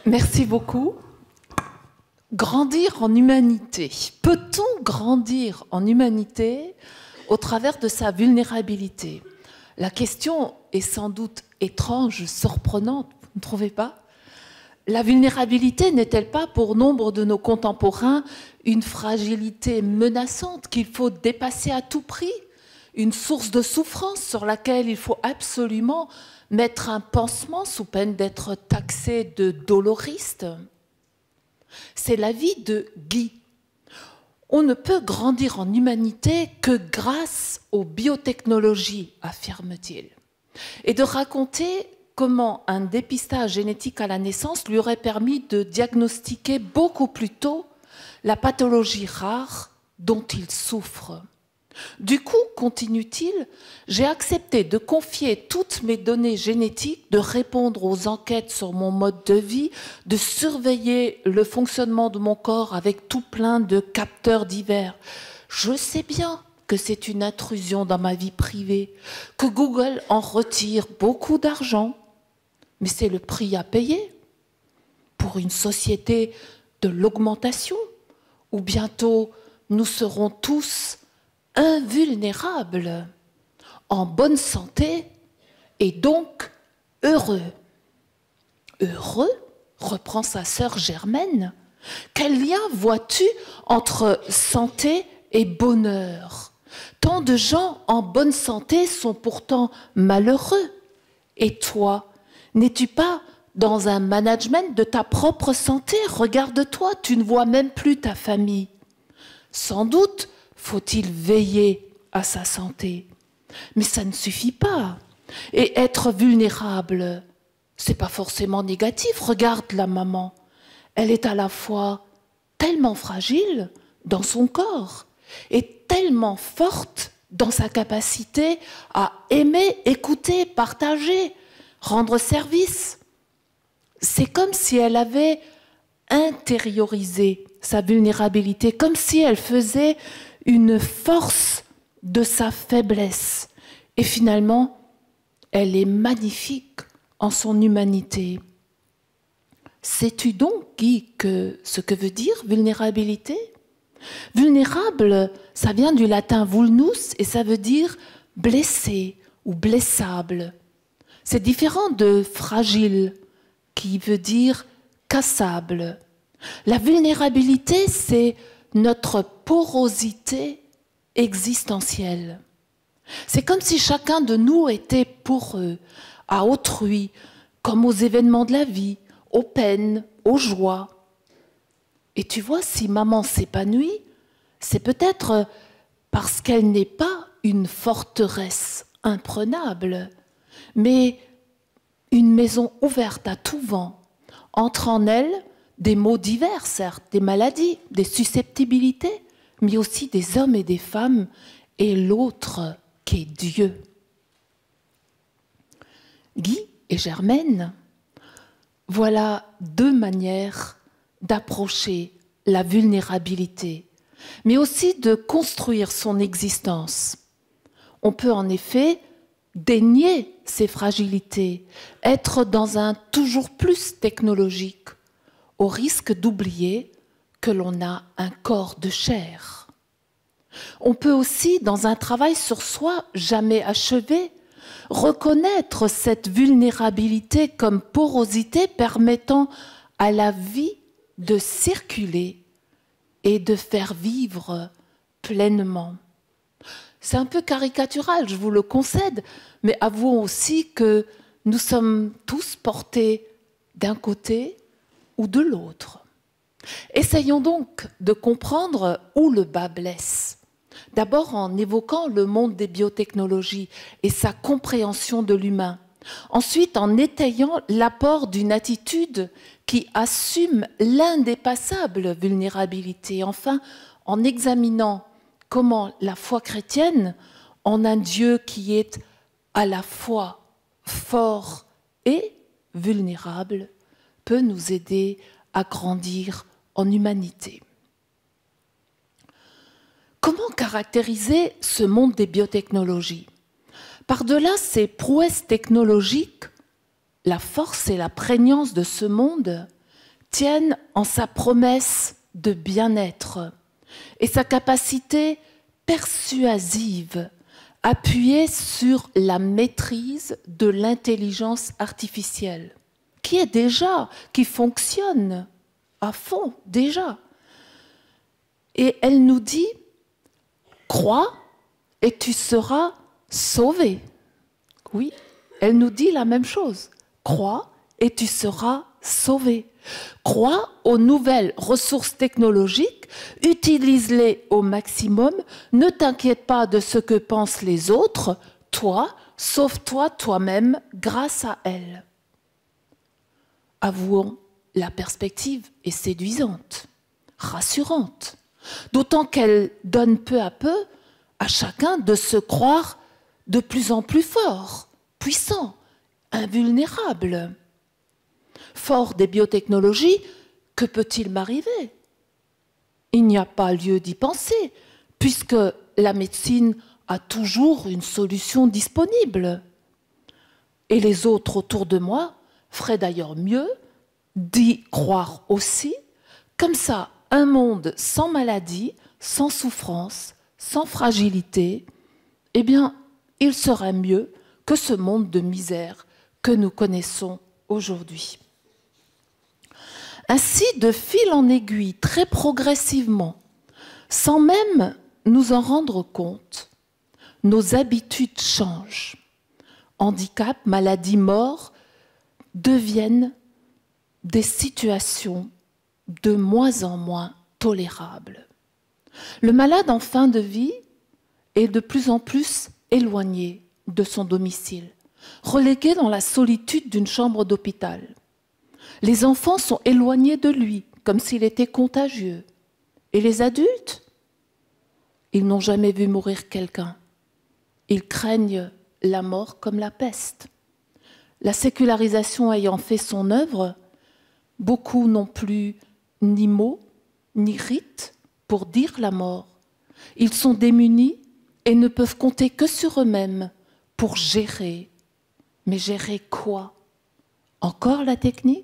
Merci beaucoup. Grandir en humanité. Peut-on grandir en humanité au travers de sa vulnérabilité? La question est sans doute étrange, surprenante, vous ne trouvez pas? La vulnérabilité n'est-elle pas pour nombre de nos contemporains une fragilité menaçante qu'il faut dépasser à tout prix? Une source de souffrance sur laquelle il faut absolument mettre un pansement sous peine d'être taxé de doloriste? C'est l'avis de Guy. On ne peut grandir en humanité que grâce aux biotechnologies, affirme-t-il. Et de raconter comment un dépistage génétique à la naissance lui aurait permis de diagnostiquer beaucoup plus tôt la pathologie rare dont il souffre. Du coup, continue-t-il, j'ai accepté de confier toutes mes données génétiques, de répondre aux enquêtes sur mon mode de vie, de surveiller le fonctionnement de mon corps avec tout plein de capteurs divers. Je sais bien que c'est une intrusion dans ma vie privée, que Google en retire beaucoup d'argent, mais c'est le prix à payer pour une société de l'augmentation où bientôt nous serons tous invulnérables, en bonne santé et donc heureux. Heureux, reprend sa sœur Germaine. Quel lien vois-tu entre santé et bonheur? Tant de gens en bonne santé sont pourtant malheureux. Et toi, n'es-tu pas dans un management de ta propre santé? Regarde-toi, tu ne vois même plus ta famille. Sans doute faut-il veiller à sa santé. Mais ça ne suffit pas. Et être vulnérable, c'est pas forcément négatif. Regarde la maman. Elle est à la fois tellement fragile dans son corps et tellement forte dans sa capacité à aimer, écouter, partager, rendre service. C'est comme si elle avait intériorisé sa vulnérabilité, comme si elle faisait une force de sa faiblesse. Et finalement, elle est magnifique en son humanité. Sais-tu donc, Guy, ce que veut dire vulnérabilité? Vulnérable, ça vient du latin vulnus et ça veut dire blessé ou blessable. C'est différent de fragile, qui veut dire cassable. La vulnérabilité, c'est notre porosité existentielle. C'est comme si chacun de nous était poreux à autrui, comme aux événements de la vie, aux peines, aux joies. Et tu vois, si maman s'épanouit, c'est peut-être parce qu'elle n'est pas une forteresse imprenable, mais une maison ouverte à tout vent. Entre en elle des maux divers, certes, des maladies, des susceptibilités, mais aussi des hommes et des femmes, et l'autre qui est Dieu. Guy et Germaine, voilà deux manières d'approcher la vulnérabilité, mais aussi de construire son existence. On peut en effet dénier ses fragilités, être dans un toujours plus technologique, au risque d'oublier que l'on a un corps de chair. On peut aussi, dans un travail sur soi jamais achevé, reconnaître cette vulnérabilité comme porosité permettant à la vie de circuler et de faire vivre pleinement. C'est un peu caricatural, je vous le concède, mais avouons aussi que nous sommes tous portés d'un côté ou de l'autre. Essayons donc de comprendre où le bas blesse. D'abord en évoquant le monde des biotechnologies et sa compréhension de l'humain. Ensuite en étayant l'apport d'une attitude qui assume l'indépassable vulnérabilité. Enfin en examinant comment la foi chrétienne, en un Dieu qui est à la fois fort et vulnérable, peut nous aider à grandir en humanité. Comment caractériser ce monde des biotechnologies? Par-delà ces prouesses technologiques, la force et la prégnance de ce monde tiennent en sa promesse de bien-être et sa capacité persuasive appuyée sur la maîtrise de l'intelligence artificielle, qui fonctionne à fond déjà. Et elle nous dit, crois et tu seras sauvé. Oui, elle nous dit la même chose. Crois et tu seras sauvé. Crois aux nouvelles ressources technologiques, utilise-les au maximum, ne t'inquiète pas de ce que pensent les autres, toi, sauve-toi toi-même grâce à elles. Avouons, la perspective est séduisante, rassurante, d'autant qu'elle donne peu à peu à chacun de se croire de plus en plus fort, puissant, invulnérable. Fort des biotechnologies, que peut-il m'arriver? Il n'y a pas lieu d'y penser, puisque la médecine a toujours une solution disponible. Et les autres autour de moi feraient d'ailleurs mieux d'y croire aussi. Comme ça, un monde sans maladie, sans souffrance, sans fragilité, eh bien, il serait mieux que ce monde de misère que nous connaissons aujourd'hui. Ainsi, de fil en aiguille, très progressivement, sans même nous en rendre compte, nos habitudes changent. Handicap, maladie, mort deviennent des situations de moins en moins tolérables. Le malade en fin de vie est de plus en plus éloigné de son domicile, relégué dans la solitude d'une chambre d'hôpital. Les enfants sont éloignés de lui, comme s'il était contagieux. Et les adultes, ils n'ont jamais vu mourir quelqu'un. Ils craignent la mort comme la peste. La sécularisation ayant fait son œuvre, beaucoup n'ont plus ni mots, ni rites pour dire la mort. Ils sont démunis et ne peuvent compter que sur eux-mêmes pour gérer. Mais gérer quoi? Encore la technique?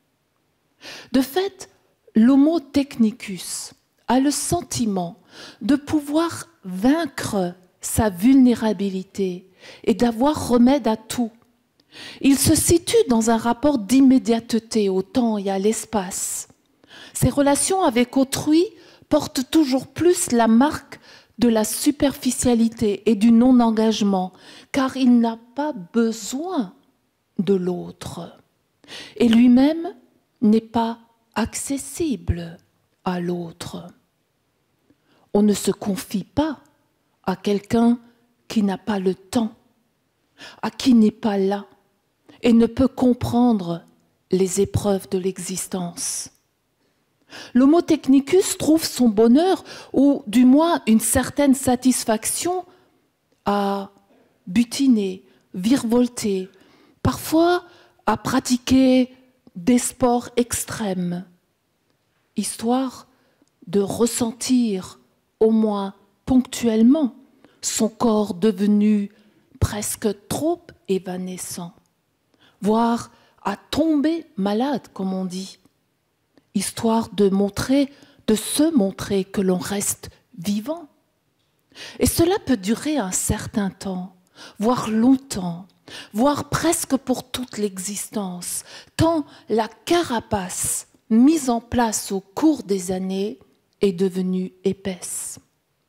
De fait, l'homo technicus a le sentiment de pouvoir vaincre sa vulnérabilité et d'avoir remède à tout. Il se situe dans un rapport d'immédiateté au temps et à l'espace. Ses relations avec autrui portent toujours plus la marque de la superficialité et du non-engagement, car il n'a pas besoin de l'autre. Et lui-même n'est pas accessible à l'autre. On ne se confie pas à quelqu'un qui n'a pas le temps, à qui n'est pas là et ne peut comprendre les épreuves de l'existence. L'homo technicus trouve son bonheur, ou du moins une certaine satisfaction, à butiner, virevolter, parfois à pratiquer des sports extrêmes, histoire de ressentir, au moins ponctuellement, son corps devenu presque trop évanescent, voire à tomber malade, comme on dit, histoire de se montrer que l'on reste vivant. Et cela peut durer un certain temps, voire longtemps, voire presque pour toute l'existence, tant la carapace mise en place au cours des années est devenue épaisse.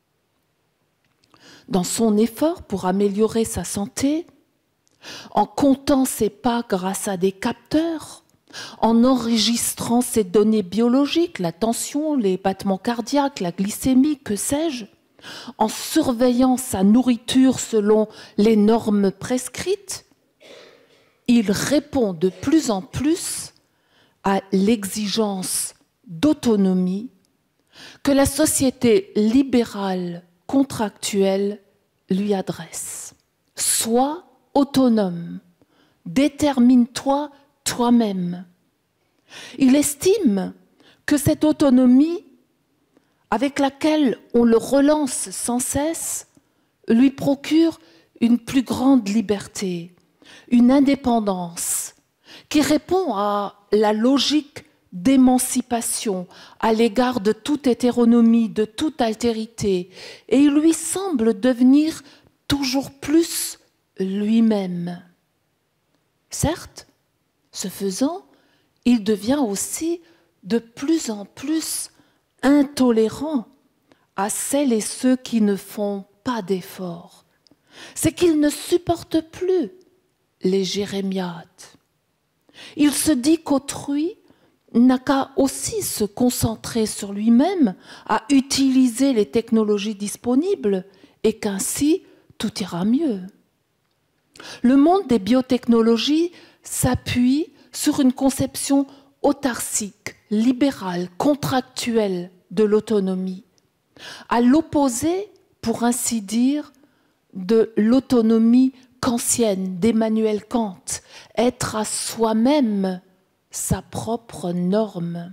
Dans son effort pour améliorer sa santé, en comptant ses pas grâce à des capteurs, en enregistrant ses données biologiques, la tension, les battements cardiaques, la glycémie, que sais-je, en surveillant sa nourriture selon les normes prescrites, il répond de plus en plus à l'exigence d'autonomie que la société libérale contractuelle lui adresse. Sois autonome, détermine-toi toi-même. Il estime que cette autonomie avec laquelle on le relance sans cesse lui procure une plus grande liberté, une indépendance qui répond à la logique d'émancipation à l'égard de toute hétéronomie, de toute altérité, et il lui semble devenir toujours plus lui-même. Certes, ce faisant, il devient aussi de plus en plus intolérant à celles et ceux qui ne font pas d'efforts. C'est qu'il ne supporte plus les jérémiades. Il se dit qu'autrui n'a qu'à aussi se concentrer sur lui-même, à utiliser les technologies disponibles et qu'ainsi tout ira mieux. Le monde des biotechnologies s'appuie sur une conception autarcique, libérale, contractuelle de l'autonomie, à l'opposé, pour ainsi dire, de l'autonomie kantienne d'Emmanuel Kant, être à soi-même sa propre norme.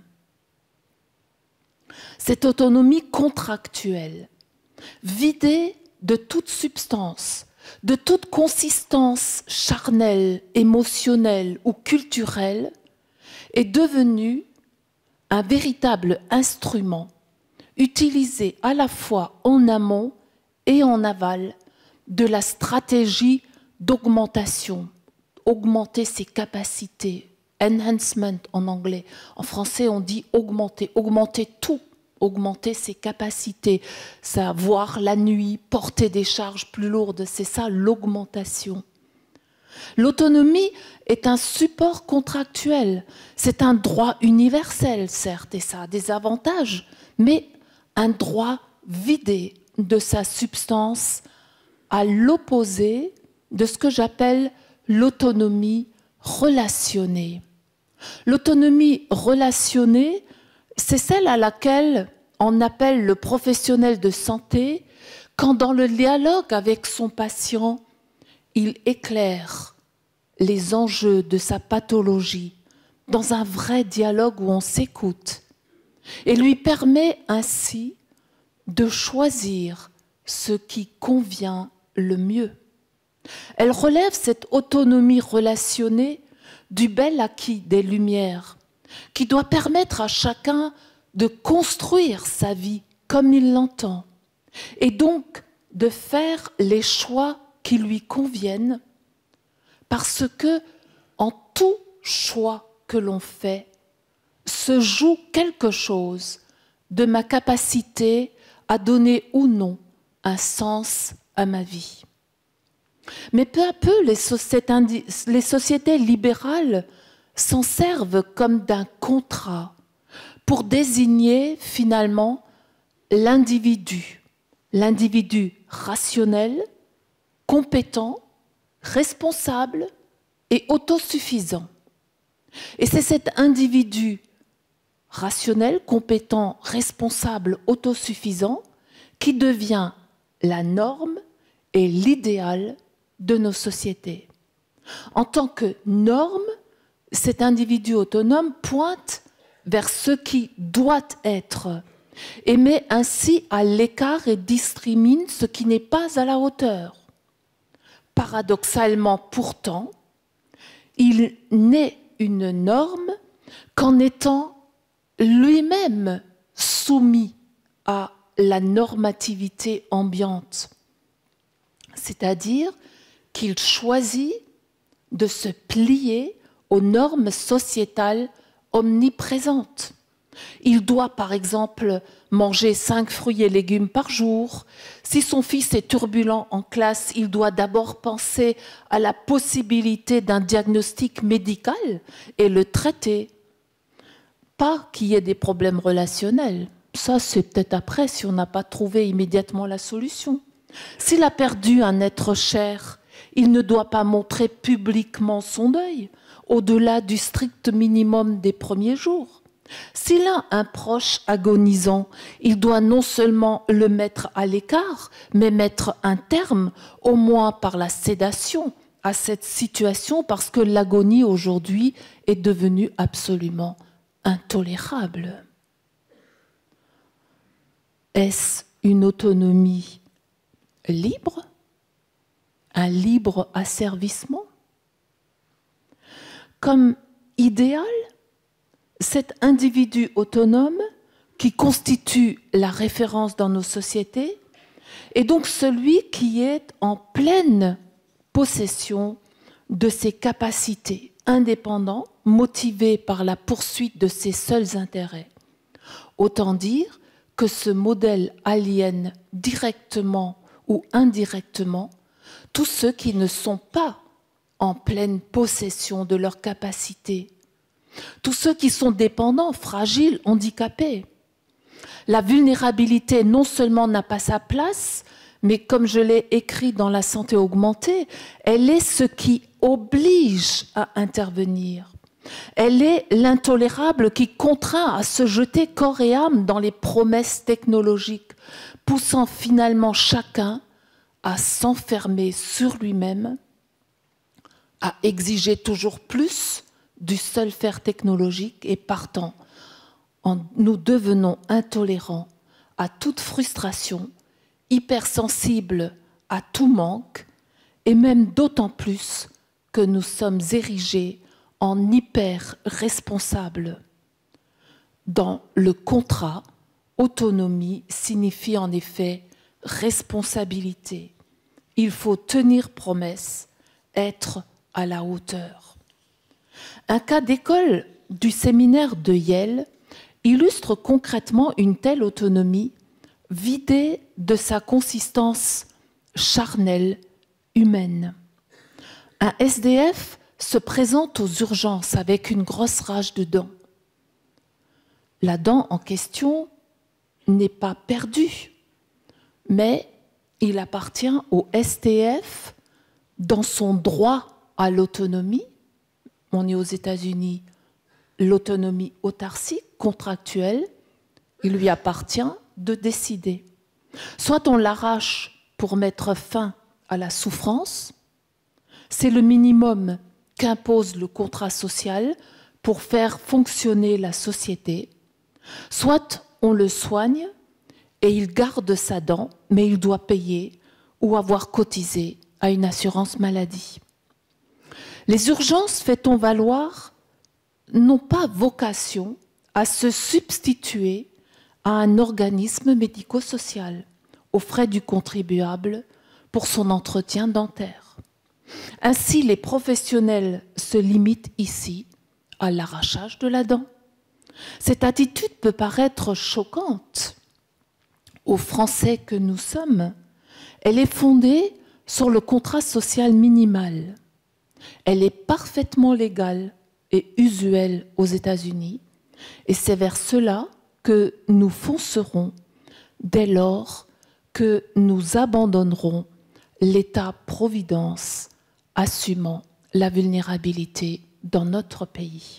Cette autonomie contractuelle, vidée de toute substance, de toute consistance charnelle, émotionnelle ou culturelle, est devenue un véritable instrument utilisé à la fois en amont et en aval de la stratégie d'augmentation, augmenter ses capacités, enhancement en anglais. En français, on dit augmenter, augmenter tout, augmenter ses capacités, voir la nuit, porter des charges plus lourdes, c'est ça l'augmentation. L'autonomie est un support contractuel, c'est un droit universel, certes, et ça a des avantages, mais un droit vidé de sa substance à l'opposé de ce que j'appelle l'autonomie relationnée. L'autonomie relationnée, c'est celle à laquelle on appelle le professionnel de santé quand dans le dialogue avec son patient, il éclaire les enjeux de sa pathologie dans un vrai dialogue où on s'écoute et lui permet ainsi de choisir ce qui convient le mieux. Elle relève cette autonomie relationnée du bel acquis des Lumières, qui doit permettre à chacun de construire sa vie comme il l'entend, et donc de faire les choix qui lui conviennent, parce que en tout choix que l'on fait, se joue quelque chose de ma capacité à donner ou non un sens à ma vie. Mais peu à peu, les sociétés libérales s'en servent comme d'un contrat pour désigner finalement l'individu rationnel, compétent, responsable et autosuffisant. Et c'est cet individu rationnel, compétent, responsable, autosuffisant qui devient la norme et l'idéal de nos sociétés. En tant que norme, cet individu autonome pointe vers ce qui doit être et met ainsi à l'écart et discrimine ce qui n'est pas à la hauteur. Paradoxalement pourtant, il n'est une norme qu'en étant lui-même soumis à la normativité ambiante, c'est-à-dire qu'il choisit de se plier aux normes sociétales omniprésentes. Il doit, par exemple, manger 5 fruits et légumes par jour. Si son fils est turbulent en classe, il doit d'abord penser à la possibilité d'un diagnostic médical et le traiter. Pas qu'il y ait des problèmes relationnels. Ça, c'est peut-être après, si on n'a pas trouvé immédiatement la solution. S'il a perdu un être cher, il ne doit pas montrer publiquement son deuil, au-delà du strict minimum des premiers jours. S'il a un proche agonisant, il doit non seulement le mettre à l'écart, mais mettre un terme, au moins par la sédation, à cette situation, parce que l'agonie aujourd'hui est devenue absolument intolérable. Est-ce une autonomie libre? Un libre asservissement? Comme idéal, cet individu autonome qui constitue la référence dans nos sociétés est donc celui qui est en pleine possession de ses capacités, indépendant, motivé par la poursuite de ses seuls intérêts. Autant dire que ce modèle aliène directement ou indirectement tous ceux qui ne sont pas en pleine possession de leurs capacités, tous ceux qui sont dépendants, fragiles, handicapés. La vulnérabilité non seulement n'a pas sa place, mais comme je l'ai écrit dans La santé augmentée, elle est ce qui oblige à intervenir. Elle est l'intolérable qui contraint à se jeter corps et âme dans les promesses technologiques, poussant finalement chacun à s'enfermer sur lui-même, à exiger toujours plus du seul faire technologique et partant, nous devenons intolérants à toute frustration, hypersensibles à tout manque, et même d'autant plus que nous sommes érigés en hyper-responsables. Dans le contrat, autonomie signifie en effet responsabilité. Il faut tenir promesse, être à la hauteur. Un cas d'école du séminaire de Yale illustre concrètement une telle autonomie vidée de sa consistance charnelle, humaine. Un SDF se présente aux urgences avec une grosse rage de dents. La dent en question n'est pas perdue, mais il appartient au SDF dans son droit à l'autonomie. On est aux États-Unis, l'autonomie autarcique, contractuelle, il lui appartient de décider. Soit on l'arrache pour mettre fin à la souffrance, c'est le minimum qu'impose le contrat social pour faire fonctionner la société, soit on le soigne et il garde sa dent, mais il doit payer ou avoir cotisé à une assurance maladie. Les urgences, fait-on valoir, n'ont pas vocation à se substituer à un organisme médico-social aux frais du contribuable pour son entretien dentaire. Ainsi, les professionnels se limitent ici à l'arrachage de la dent. Cette attitude peut paraître choquante aux Français que nous sommes. Elle est fondée sur le contrat social minimal. Elle est parfaitement légale et usuelle aux États-Unis, et c'est vers cela que nous foncerons dès lors que nous abandonnerons l'État-providence assumant la vulnérabilité dans notre pays.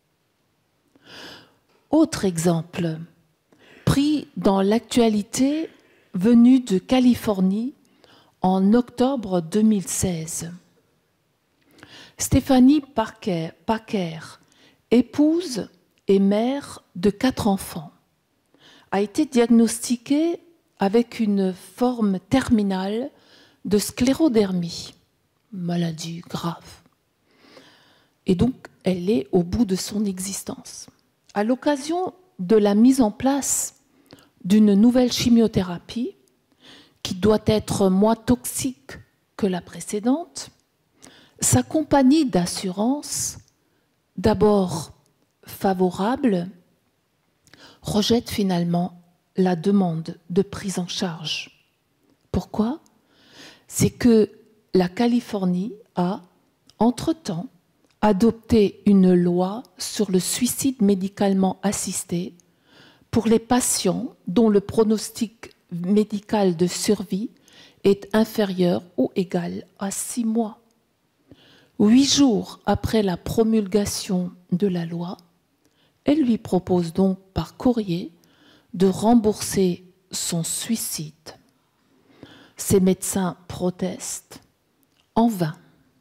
Autre exemple, pris dans l'actualité venue de Californie en octobre 2016. Stéphanie Packer, épouse et mère de 4 enfants, a été diagnostiquée avec une forme terminale de sclérodermie, maladie grave. Et donc, elle est au bout de son existence. À l'occasion de la mise en place d'une nouvelle chimiothérapie, qui doit être moins toxique que la précédente, sa compagnie d'assurance, d'abord favorable, rejette finalement la demande de prise en charge. Pourquoi? C'est que la Californie a, entre-temps, adopté une loi sur le suicide médicalement assisté pour les patients dont le pronostic médical de survie est inférieur ou égal à 6 mois. 8 jours après la promulgation de la loi, elle lui propose donc par courrier de rembourser son suicide. Ses médecins protestent en vain.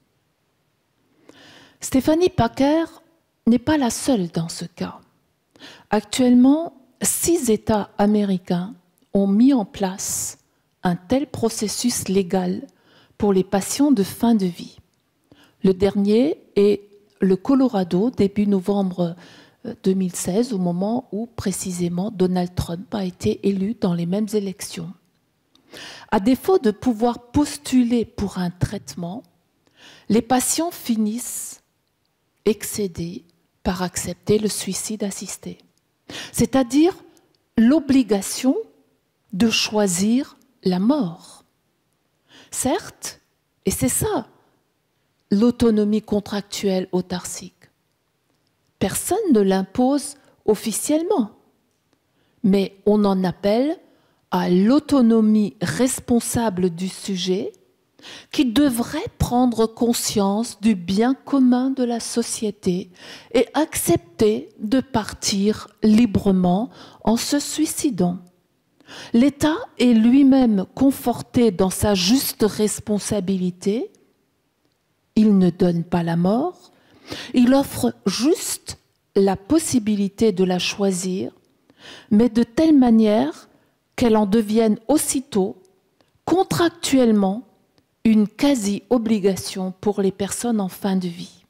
Stéphanie Packer n'est pas la seule dans ce cas. Actuellement, 6 États américains ont mis en place un tel processus légal pour les patients de fin de vie. Le dernier est le Colorado, début novembre 2016, au moment où précisément Donald Trump a été élu dans les mêmes élections. À défaut de pouvoir postuler pour un traitement, les patients finissent excédés par accepter le suicide assisté, c'est-à-dire l'obligation de choisir la mort. Certes, et c'est ça, l'autonomie contractuelle autarcique. Personne ne l'impose officiellement, mais on en appelle à l'autonomie responsable du sujet qui devrait prendre conscience du bien commun de la société et accepter de partir librement en se suicidant. L'État est lui-même conforté dans sa juste responsabilité. Il ne donne pas la mort, il offre juste la possibilité de la choisir, mais de telle manière qu'elle en devienne aussitôt, contractuellement, une quasi-obligation pour les personnes en fin de vie.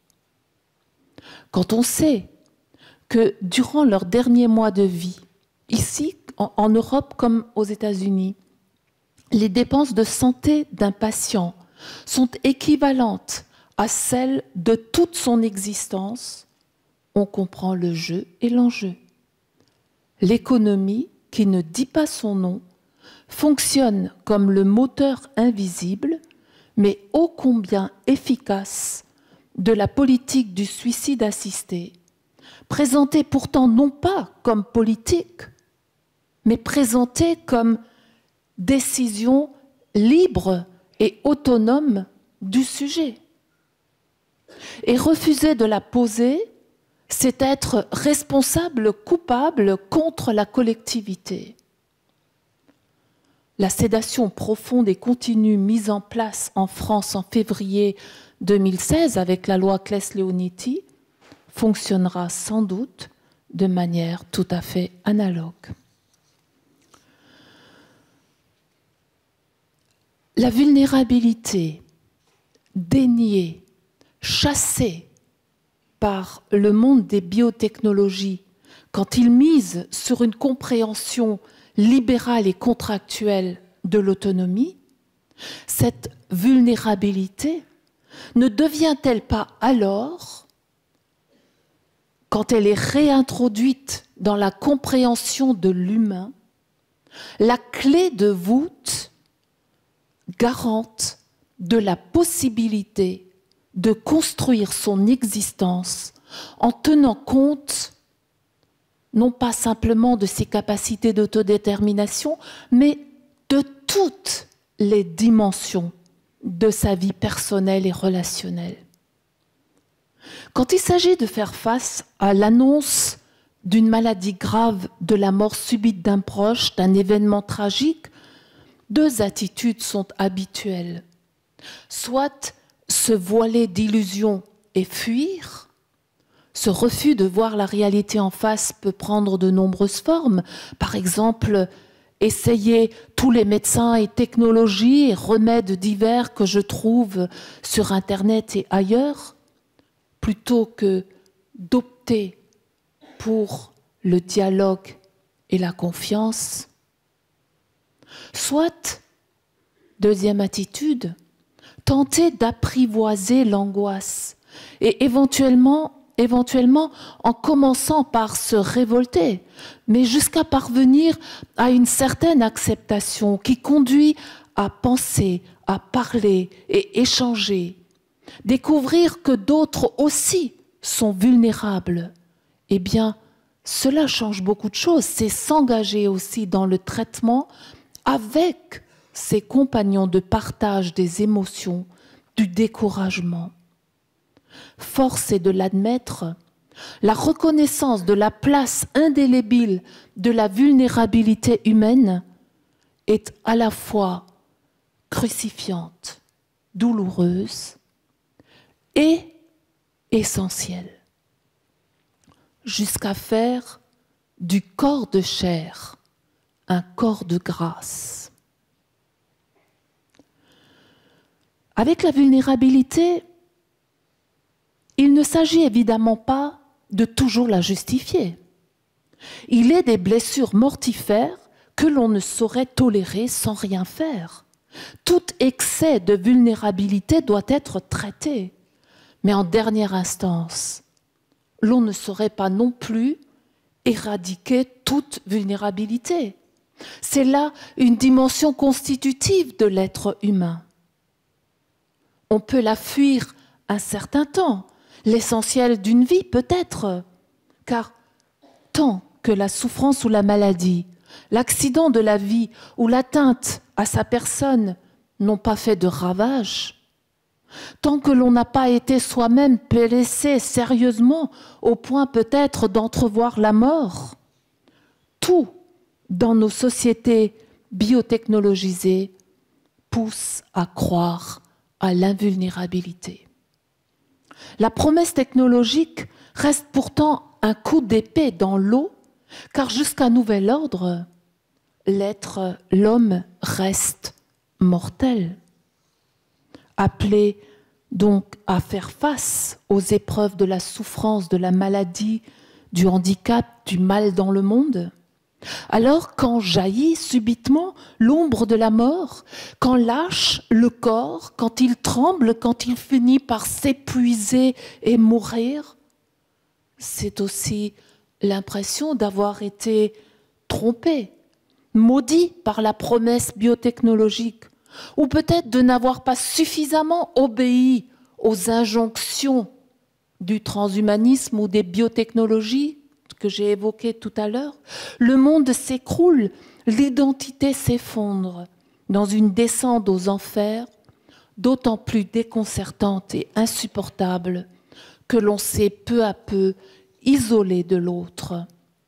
Quand on sait que durant leurs derniers mois de vie, ici, en Europe comme aux États-Unis, les dépenses de santé d'un patient sont équivalentes à celles de toute son existence, on comprend le jeu et l'enjeu. L'économie, qui ne dit pas son nom, fonctionne comme le moteur invisible, mais ô combien efficace, de la politique du suicide assisté, présentée pourtant non pas comme politique, mais présentée comme décision libre et autonome du sujet. Et refuser de la poser, c'est être responsable, coupable contre la collectivité. La sédation profonde et continue mise en place en France en février 2016 avec la loi Claes-Leonetti fonctionnera sans doute de manière tout à fait analogue. La vulnérabilité déniée, chassée par le monde des biotechnologies, quand il mise sur une compréhension libérale et contractuelle de l'autonomie, cette vulnérabilité ne devient-elle pas alors, quand elle est réintroduite dans la compréhension de l'humain, la clé de voûte garante de la possibilité de construire son existence en tenant compte non pas simplement de ses capacités d'autodétermination, mais de toutes les dimensions de sa vie personnelle et relationnelle. Quand il s'agit de faire face à l'annonce d'une maladie grave, de la mort subite d'un proche, d'un événement tragique, deux attitudes sont habituelles. Soit se voiler d'illusions et fuir. Ce refus de voir la réalité en face peut prendre de nombreuses formes. Par exemple, essayer tous les médecins et technologies et remèdes divers que je trouve sur Internet et ailleurs, plutôt que d'opter pour le dialogue et la confiance. Soit, deuxième attitude, tenter d'apprivoiser l'angoisse et éventuellement en commençant par se révolter, mais jusqu'à parvenir à une certaine acceptation qui conduit à penser, à parler et échanger, découvrir que d'autres aussi sont vulnérables. Eh bien, cela change beaucoup de choses. C'est s'engager aussi dans le traitement avec ses compagnons de partage des émotions, du découragement. Force est de l'admettre, la reconnaissance de la place indélébile de la vulnérabilité humaine est à la fois crucifiante, douloureuse et essentielle, jusqu'à faire du corps de chair un corps de grâce. Avec la vulnérabilité, il ne s'agit évidemment pas de toujours la justifier. Il est des blessures mortifères que l'on ne saurait tolérer sans rien faire. Tout excès de vulnérabilité doit être traité. Mais en dernière instance, l'on ne saurait pas non plus éradiquer toute vulnérabilité. C'est là une dimension constitutive de l'être humain. On peut la fuir un certain temps, l'essentiel d'une vie peut-être, car tant que la souffrance ou la maladie, l'accident de la vie ou l'atteinte à sa personne n'ont pas fait de ravages, tant que l'on n'a pas été soi-même blessé sérieusement au point peut-être d'entrevoir la mort, tout dans nos sociétés biotechnologisées pousse à croire à l'invulnérabilité. La promesse technologique reste pourtant un coup d'épée dans l'eau, car jusqu'à nouvel ordre, l'homme reste mortel. Appelé donc à faire face aux épreuves de la souffrance, de la maladie, du handicap, du mal dans le monde. Alors quand jaillit subitement l'ombre de la mort, quand lâche le corps, quand il tremble, quand il finit par s'épuiser et mourir, c'est aussi l'impression d'avoir été trompé, maudit par la promesse biotechnologique, ou peut-être de n'avoir pas suffisamment obéi aux injonctions du transhumanisme ou des biotechnologies que j'ai évoquées tout à l'heure. Le monde s'écroule, l'identité s'effondre dans une descente aux enfers, d'autant plus déconcertante et insupportable que l'on s'est peu à peu isolé de l'autre,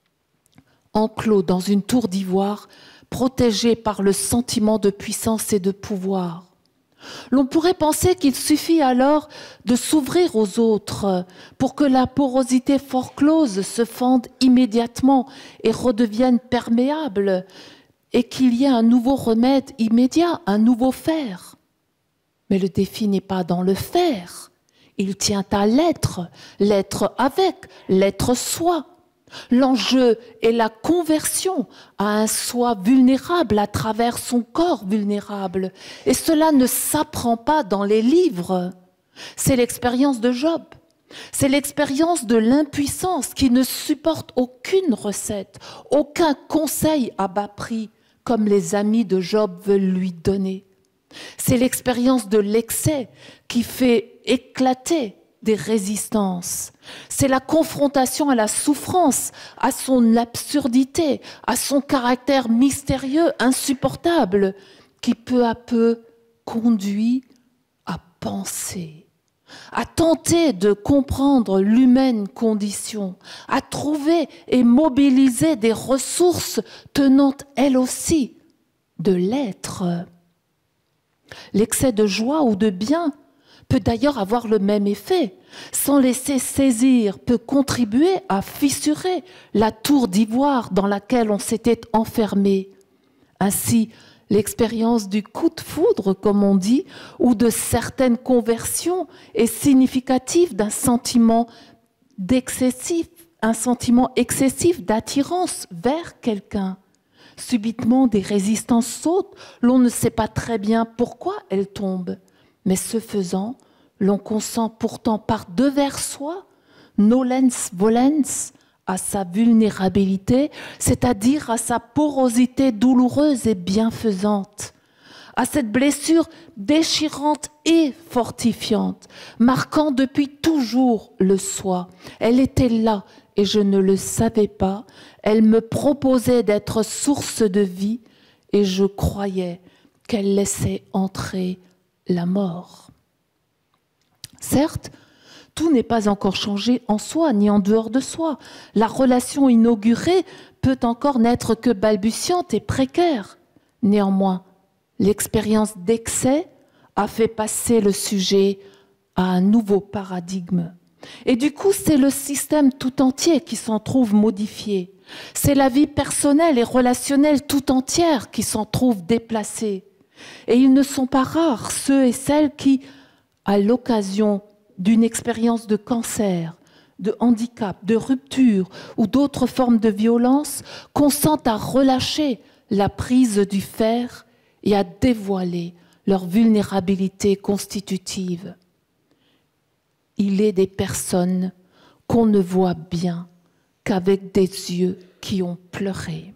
enclos dans une tour d'ivoire, protégé par le sentiment de puissance et de pouvoir. L'on pourrait penser qu'il suffit alors de s'ouvrir aux autres pour que la porosité fort close se fende immédiatement et redevienne perméable, et qu'il y ait un nouveau remède immédiat, un nouveau faire. Mais le défi n'est pas dans le faire, il tient à l'être, l'être avec, l'être soi. L'enjeu est la conversion à un soi vulnérable à travers son corps vulnérable. Et cela ne s'apprend pas dans les livres. C'est l'expérience de Job. C'est l'expérience de l'impuissance qui ne supporte aucune recette, aucun conseil à bas prix, comme les amis de Job veulent lui donner. C'est l'expérience de l'excès qui fait éclater des résistances. C'est la confrontation à la souffrance, à son absurdité, à son caractère mystérieux, insupportable, qui peu à peu conduit à penser, à tenter de comprendre l'humaine condition, à trouver et mobiliser des ressources tenant elles aussi de l'être. L'excès de joie ou de bien peut d'ailleurs avoir le même effet. S'en laisser saisir peut contribuer à fissurer la tour d'ivoire dans laquelle on s'était enfermé. Ainsi, l'expérience du coup de foudre, comme on dit, ou de certaines conversions est significative d'un sentiment excessif d'attirance vers quelqu'un. Subitement, des résistances sautent, l'on ne sait pas très bien pourquoi elles tombent. Mais ce faisant, l'on consent pourtant par devers soi, nolens volens, à sa vulnérabilité, c'est-à-dire à sa porosité douloureuse et bienfaisante, à cette blessure déchirante et fortifiante, marquant depuis toujours le soi. Elle était là et je ne le savais pas. Elle me proposait d'être source de vie et je croyais qu'elle laissait entrer la mort. Certes, tout n'est pas encore changé en soi ni en dehors de soi. La relation inaugurée peut encore n'être que balbutiante et précaire. Néanmoins, l'expérience d'excès a fait passer le sujet à un nouveau paradigme. Et du coup, c'est le système tout entier qui s'en trouve modifié. C'est la vie personnelle et relationnelle tout entière qui s'en trouve déplacée. Et ils ne sont pas rares, ceux et celles qui, à l'occasion d'une expérience de cancer, de handicap, de rupture ou d'autres formes de violence consentent à relâcher la prise du fer et à dévoiler leur vulnérabilité constitutive. Il est des personnes qu'on ne voit bien qu'avec des yeux qui ont pleuré.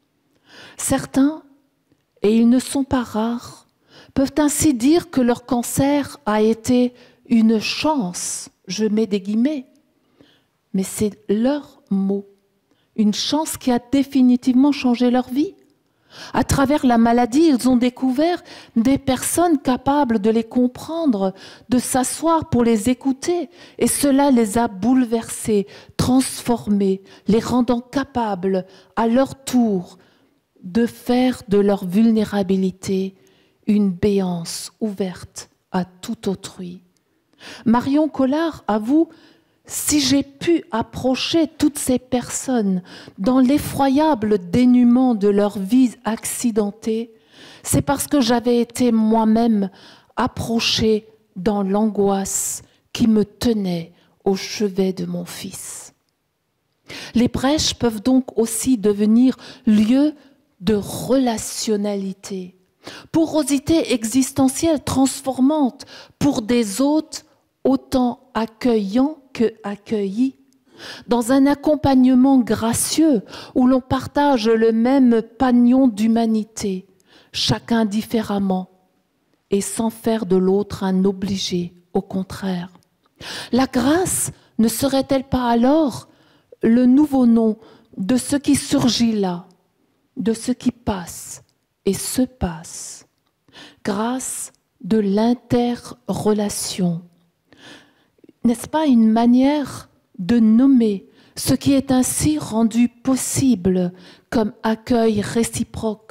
Certains, et ils ne sont pas rares, peuvent ainsi dire que leur cancer a été une chance, je mets des guillemets, mais c'est leur mot, une chance qui a définitivement changé leur vie. À travers la maladie, ils ont découvert des personnes capables de les comprendre, de s'asseoir pour les écouter, et cela les a bouleversés, transformés, les rendant capables, à leur tour, de faire de leur vulnérabilité une béance ouverte à tout autrui. Marion Collard avoue: si j'ai pu approcher toutes ces personnes dans l'effroyable dénuement de leur vie accidentée, c'est parce que j'avais été moi-même approchée dans l'angoisse qui me tenait au chevet de mon fils. Les brèches peuvent donc aussi devenir lieu de relationnalité, porosité existentielle transformante pour des hôtes autant accueillants que accueillis, dans un accompagnement gracieux où l'on partage le même panion d'humanité, chacun différemment, et sans faire de l'autre un obligé, au contraire. La grâce ne serait-elle pas alors le nouveau nom de ce qui surgit là, de ce qui passe et se passe? Grâce de l'interrelation. N'est-ce pas une manière de nommer ce qui est ainsi rendu possible comme accueil réciproque?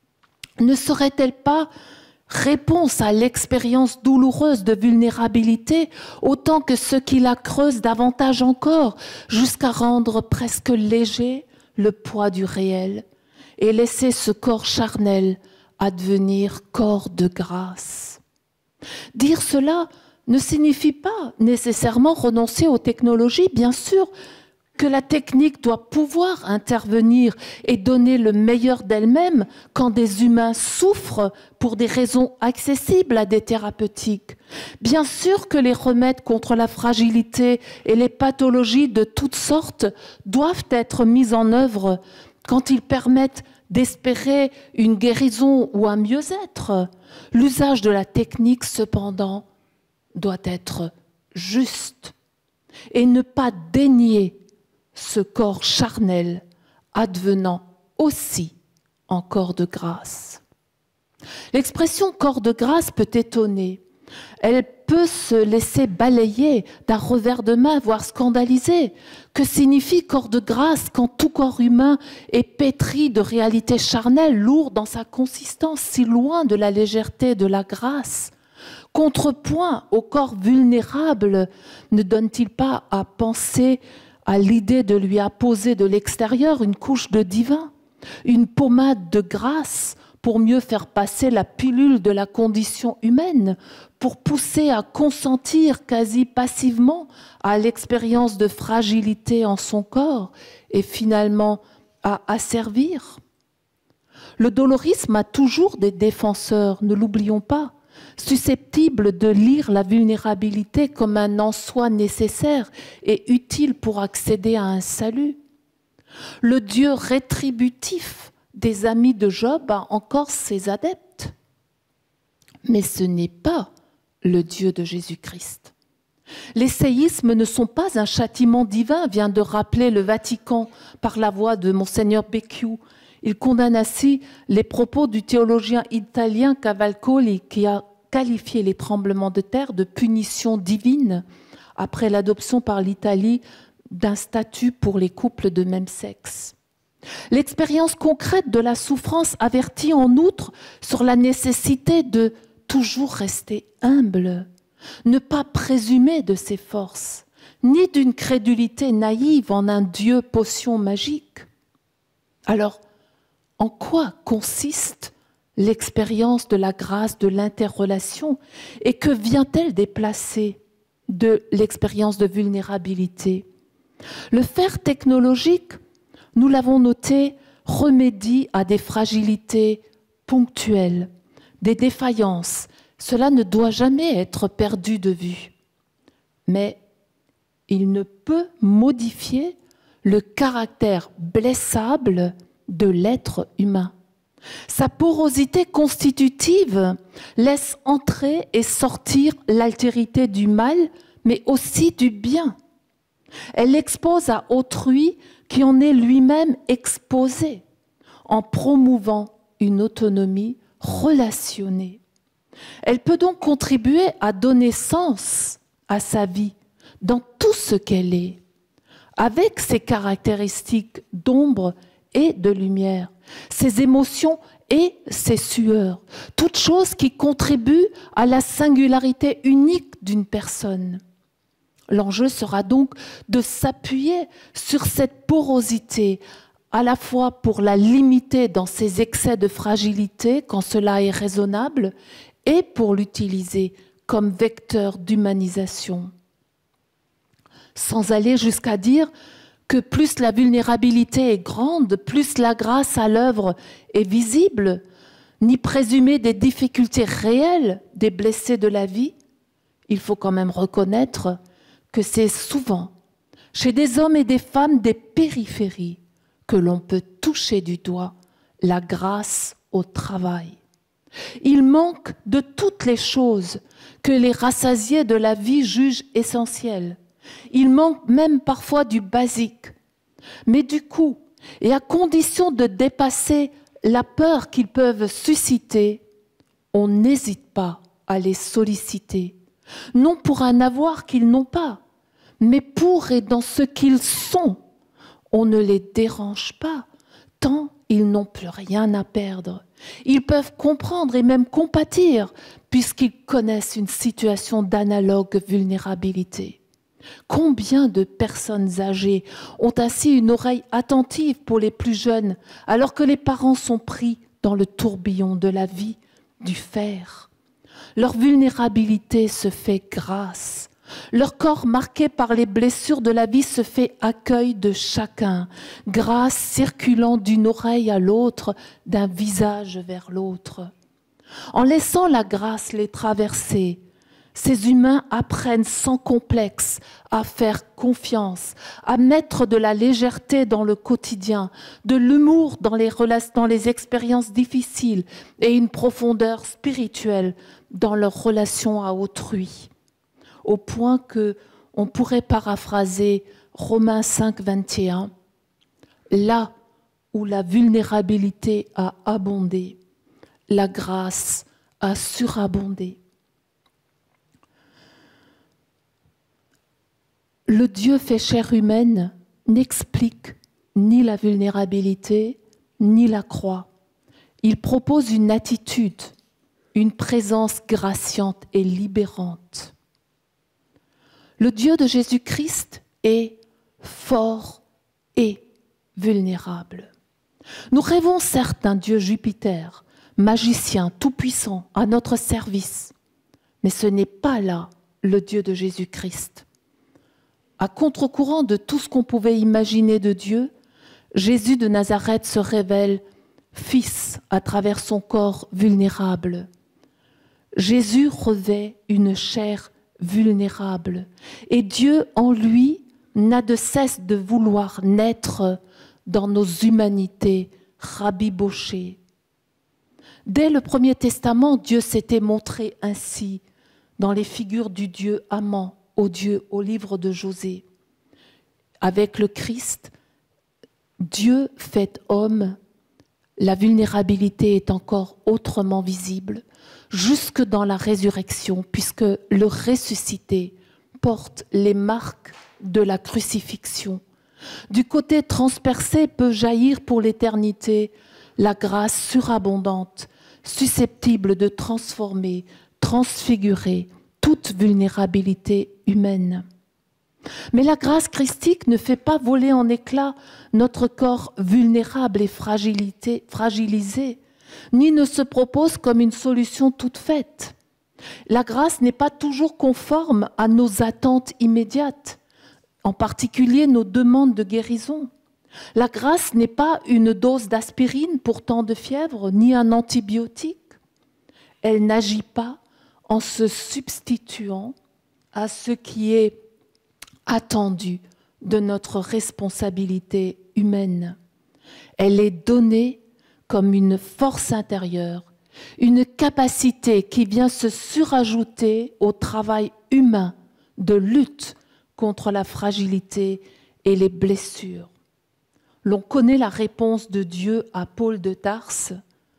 Ne serait-elle pas réponse à l'expérience douloureuse de vulnérabilité autant que ce qui la creuse davantage encore, jusqu'à rendre presque léger le poids du réel et laisser ce corps charnel advenir corps de grâce? Dire cela ne signifie pas nécessairement renoncer aux technologies. Bien sûr que la technique doit pouvoir intervenir et donner le meilleur d'elle-même quand des humains souffrent pour des raisons accessibles à des thérapeutiques. Bien sûr que les remèdes contre la fragilité et les pathologies de toutes sortes doivent être mis en œuvre quand ils permettent d'espérer une guérison ou un mieux-être. L'usage de la technique, cependant, doit être juste et ne pas dénier ce corps charnel advenant aussi en corps de grâce. L'expression corps de grâce peut étonner. Elle peut se laisser balayer d'un revers de main, voire scandaliser. Que signifie corps de grâce quand tout corps humain est pétri de réalité charnelle, lourd dans sa consistance, si loin de la légèreté de la grâce? Contrepoint au corps vulnérable, ne donne-t-il pas à penser à l'idée de lui apposer de l'extérieur une couche de divin, une pommade de grâce pour mieux faire passer la pilule de la condition humaine, pour pousser à consentir quasi passivement à l'expérience de fragilité en son corps et finalement à asservir? Le dolorisme a toujours des défenseurs, ne l'oublions pas, susceptibles de lire la vulnérabilité comme un en soi nécessaire et utile pour accéder à un salut. Le Dieu rétributif des amis de Job a encore ses adeptes. Mais ce n'est pas le Dieu de Jésus-Christ. Les séismes ne sont pas un châtiment divin, vient de rappeler le Vatican par la voix de Monseigneur Becciu. Il condamne ainsi les propos du théologien italien Cavalcoli qui a qualifié les tremblements de terre de punition divine après l'adoption par l'Italie d'un statut pour les couples de même sexe. L'expérience concrète de la souffrance avertit en outre sur la nécessité de toujours rester humble, ne pas présumer de ses forces, ni d'une crédulité naïve en un Dieu potion magique. Alors, en quoi consiste l'expérience de la grâce de l'interrelation et que vient-elle déplacer? de l'expérience de vulnérabilité. Le fer technologique, nous l'avons noté, remédie à des fragilités ponctuelles, des défaillances. Cela ne doit jamais être perdu de vue. Mais il ne peut modifier le caractère blessable de l'être humain. Sa porosité constitutive laisse entrer et sortir l'altérité du mal, mais aussi du bien. Elle expose à autrui qui en est lui-même exposé, en promouvant une autonomie relationnée. Elle peut donc contribuer à donner sens à sa vie dans tout ce qu'elle est, avec ses caractéristiques d'ombre et de lumière, ses émotions et ses sueurs, toutes choses qui contribuent à la singularité unique d'une personne. L'enjeu sera donc de s'appuyer sur cette porosité, à la fois pour la limiter dans ses excès de fragilité quand cela est raisonnable, et pour l'utiliser comme vecteur d'humanisation. Sans aller jusqu'à dire que plus la vulnérabilité est grande, plus la grâce à l'œuvre est visible, ni présumer des difficultés réelles des blessés de la vie, il faut quand même reconnaître que c'est souvent chez des hommes et des femmes des périphéries que l'on peut toucher du doigt la grâce au travail. Il manque de toutes les choses que les rassasiés de la vie jugent essentielles. Il manque même parfois du basique. Mais du coup, et à condition de dépasser la peur qu'ils peuvent susciter, on n'hésite pas à les solliciter, non pour un avoir qu'ils n'ont pas, mais pour et dans ce qu'ils sont. On ne les dérange pas, tant ils n'ont plus rien à perdre. Ils peuvent comprendre et même compatir, puisqu'ils connaissent une situation d'analogue vulnérabilité. Combien de personnes âgées ont ainsi une oreille attentive pour les plus jeunes, alors que les parents sont pris dans le tourbillon de la vie, du fer. Leur vulnérabilité se fait grâce. Leur corps marqué par les blessures de la vie se fait accueil de chacun, grâce circulant d'une oreille à l'autre, d'un visage vers l'autre. En laissant la grâce les traverser, ces humains apprennent sans complexe à faire confiance, à mettre de la légèreté dans le quotidien, de l'humour dans les expériences difficiles et une profondeur spirituelle dans leur relation à autrui. Au point que on pourrait paraphraser Romains 5, 21, là où la vulnérabilité a abondé, la grâce a surabondé. Le Dieu fait chair humaine n'explique ni la vulnérabilité, ni la croix. Il propose une attitude, une présence graciante et libérante. Le Dieu de Jésus-Christ est fort et vulnérable. Nous rêvons certes d'un Dieu Jupiter, magicien, tout-puissant, à notre service. Mais ce n'est pas là le Dieu de Jésus-Christ. À contre-courant de tout ce qu'on pouvait imaginer de Dieu, Jésus de Nazareth se révèle Fils à travers son corps vulnérable. Jésus revêt une chair vulnérable et Dieu en lui n'a de cesse de vouloir naître dans nos humanités rabibochées. Dès le Premier Testament, Dieu s'était montré ainsi dans les figures du Dieu amant au livre de Josée. Avec le Christ, Dieu fait homme, la vulnérabilité est encore autrement visible, jusque dans la résurrection, puisque le ressuscité porte les marques de la crucifixion. Du côté transpercé peut jaillir pour l'éternité la grâce surabondante, susceptible de transformer, transfigurer toute vulnérabilité humaine. Mais la grâce christique ne fait pas voler en éclats notre corps vulnérable et fragilisé, ni ne se propose comme une solution toute faite. La grâce n'est pas toujours conforme à nos attentes immédiates, en particulier nos demandes de guérison. La grâce n'est pas une dose d'aspirine pour tant de fièvre, ni un antibiotique. Elle n'agit pas en se substituant à ce qui est attendu de notre responsabilité humaine. Elle est donnée comme une force intérieure, une capacité qui vient se surajouter au travail humain de lutte contre la fragilité et les blessures. L'on connaît la réponse de Dieu à Paul de Tarse.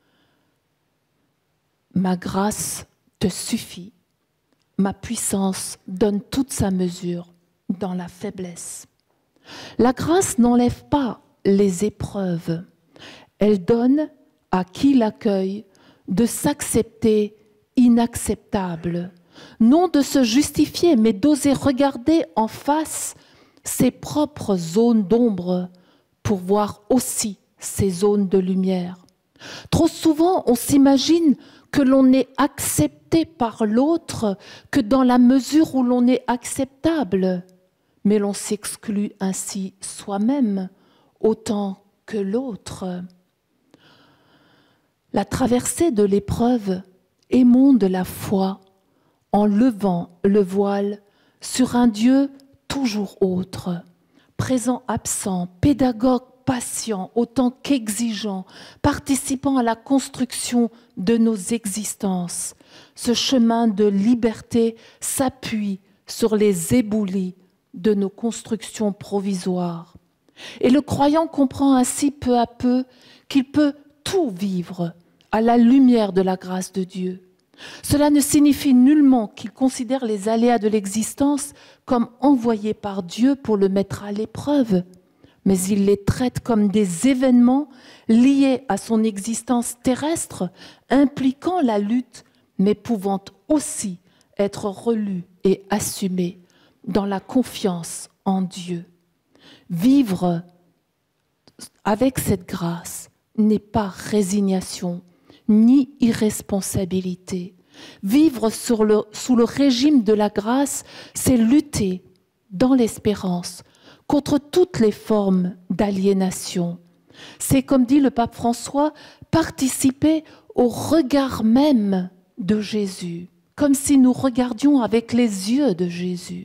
« Ma grâce te suffit, ma puissance donne toute sa mesure dans la faiblesse. » La grâce n'enlève pas les épreuves. Elle donne à qui l'accueille de s'accepter inacceptable, non de se justifier, mais d'oser regarder en face ses propres zones d'ombre pour voir aussi ses zones de lumière. Trop souvent, on s'imagine que l'on est accepté par l'autre que dans la mesure où l'on est acceptable, mais l'on s'exclut ainsi soi-même autant que l'autre. La traversée de l'épreuve émonde la foi en levant le voile sur un Dieu toujours autre, présent, absent, pédagogue, patient, autant qu'exigeant, participant à la construction de nos existences. Ce chemin de liberté s'appuie sur les éboulis de nos constructions provisoires. Et le croyant comprend ainsi peu à peu qu'il peut tout vivre à la lumière de la grâce de Dieu. Cela ne signifie nullement qu'il considère les aléas de l'existence comme envoyés par Dieu pour le mettre à l'épreuve, mais il les traite comme des événements liés à son existence terrestre, impliquant la lutte, mais pouvant aussi être relus et assumés dans la confiance en Dieu. Vivre avec cette grâce n'est pas résignation, ni irresponsabilité. Vivre sous le régime de la grâce, c'est lutter dans l'espérance contre toutes les formes d'aliénation. C'est, comme dit le pape François, participer au regard même de Jésus, comme si nous regardions avec les yeux de Jésus.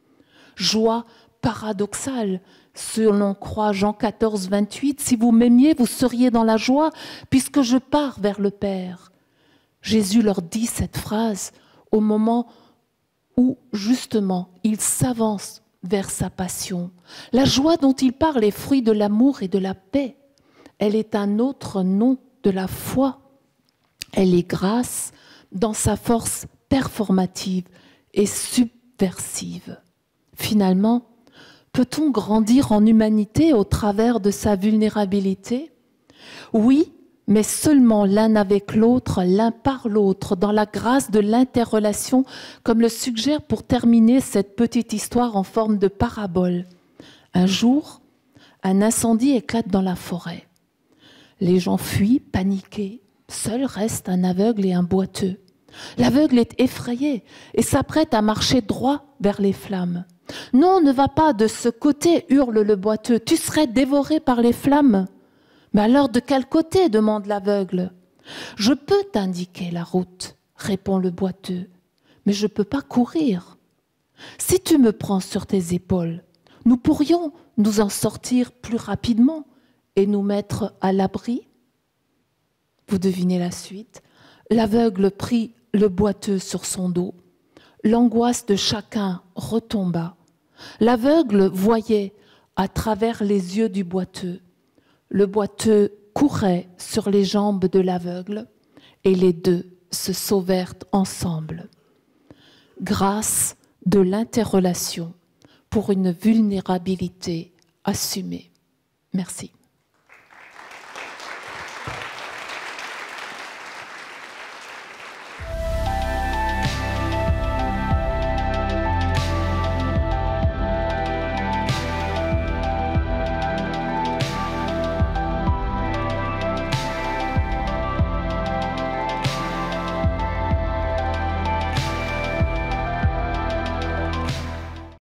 Joie paradoxale, selon croit Jean 14, 28, « Si vous m'aimiez, vous seriez dans la joie, puisque je pars vers le Père. » Jésus leur dit cette phrase au moment où, justement, il s'avance vers sa passion. La joie dont il parle est fruit de l'amour et de la paix. Elle est un autre nom de la foi. Elle est grâce dans sa force performative et subversive. Finalement, peut-on grandir en humanité au travers de sa vulnérabilité? Oui, mais seulement l'un avec l'autre, l'un par l'autre, dans la grâce de l'interrelation, comme le suggère pour terminer cette petite histoire en forme de parabole. Un jour, un incendie éclate dans la forêt. Les gens fuient, paniqués. Seul reste un aveugle et un boiteux. L'aveugle est effrayé et s'apprête à marcher droit vers les flammes. « Non, ne va pas de ce côté, hurle le boiteux, tu serais dévoré par les flammes. » « Mais alors de quel côté ?» demande l'aveugle. « Je peux t'indiquer la route, répond le boiteux, mais je ne peux pas courir. Si tu me prends sur tes épaules, nous pourrions nous en sortir plus rapidement et nous mettre à l'abri. » Vous devinez la suite. L'aveugle prit le boiteux sur son dos. L'angoisse de chacun retomba. L'aveugle voyait à travers les yeux du boiteux. Le boiteux courait sur les jambes de l'aveugle et les deux se sauvèrent ensemble. Grâce de l'interrelation pour une vulnérabilité assumée. Merci.